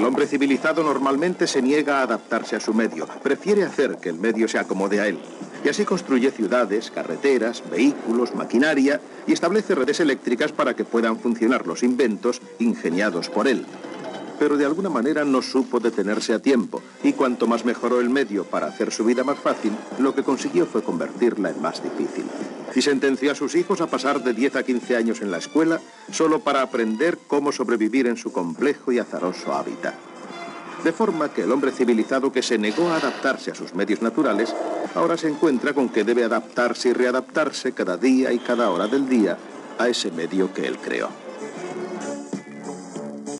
El hombre civilizado normalmente se niega a adaptarse a su medio, prefiere hacer que el medio se acomode a él. Y así construye ciudades, carreteras, vehículos, maquinaria y establece redes eléctricas para que puedan funcionar los inventos ingeniados por él. Pero de alguna manera no supo detenerse a tiempo, y cuanto más mejoró el medio para hacer su vida más fácil, lo que consiguió fue convertirla en más difícil. Y sentenció a sus hijos a pasar de 10 a 15 años en la escuela solo para aprender cómo sobrevivir en su complejo y azaroso hábitat. De forma que el hombre civilizado que se negó a adaptarse a sus medios naturales, ahora se encuentra con que debe adaptarse y readaptarse cada día y cada hora del día a ese medio que él creó.